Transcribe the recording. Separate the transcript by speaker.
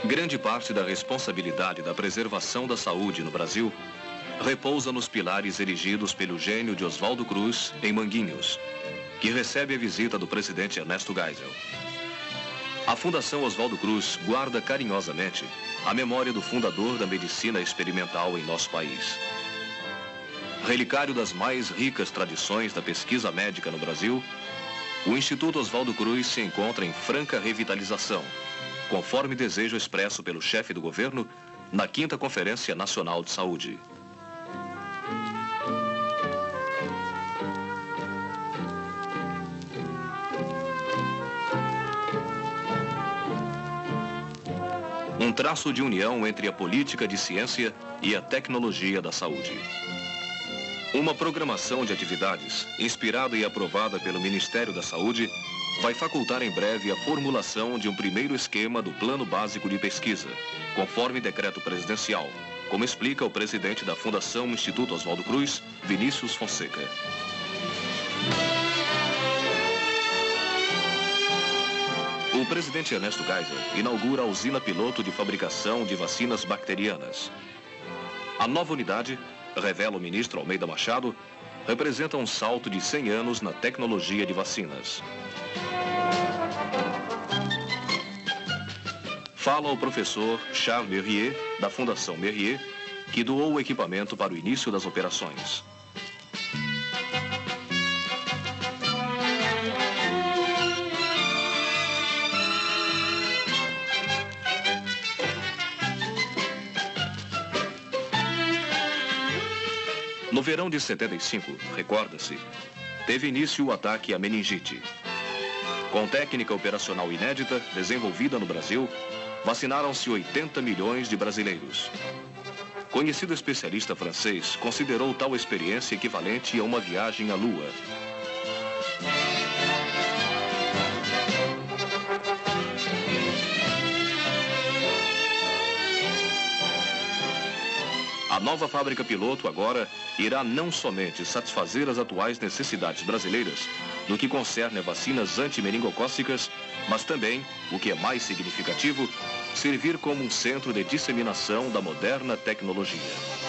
Speaker 1: Grande parte da responsabilidade da preservação da saúde no Brasil repousa nos pilares erigidos pelo gênio de Oswaldo Cruz em Manguinhos, que recebe a visita do presidente Ernesto Geisel. A Fundação Oswaldo Cruz guarda carinhosamente a memória do fundador da medicina experimental em nosso país. Relicário das mais ricas tradições da pesquisa médica no Brasil, o Instituto Oswaldo Cruz se encontra em franca revitalização, conforme desejo expresso pelo chefe do governo na 5ª Conferência Nacional de Saúde. Um traço de união entre a política de ciência e a tecnologia da saúde. Uma programação de atividades, inspirada e aprovada pelo Ministério da Saúde, vai facultar em breve a formulação de um primeiro esquema do Plano Básico de Pesquisa, conforme decreto presidencial, como explica o presidente da Fundação Instituto Oswaldo Cruz, Vinícius Fonseca. O presidente Ernesto Geisel inaugura a usina piloto de fabricação de vacinas bacterianas. A nova unidade, revela o ministro Almeida Machado, representa um salto de 100 anos na tecnologia de vacinas. Fala o professor Charles Merrier, da Fundação Merrier, que doou o equipamento para o início das operações. No verão de 75, recorda-se, teve início o ataque à meningite. Com técnica operacional inédita, desenvolvida no Brasil, vacinaram-se 80 milhões de brasileiros. Conhecido especialista francês considerou tal experiência equivalente a uma viagem à Lua. A nova fábrica piloto agora irá não somente satisfazer as atuais necessidades brasileiras no que concerne a vacinas antimeningocócicas, mas também, o que é mais significativo, servir como um centro de disseminação da moderna tecnologia.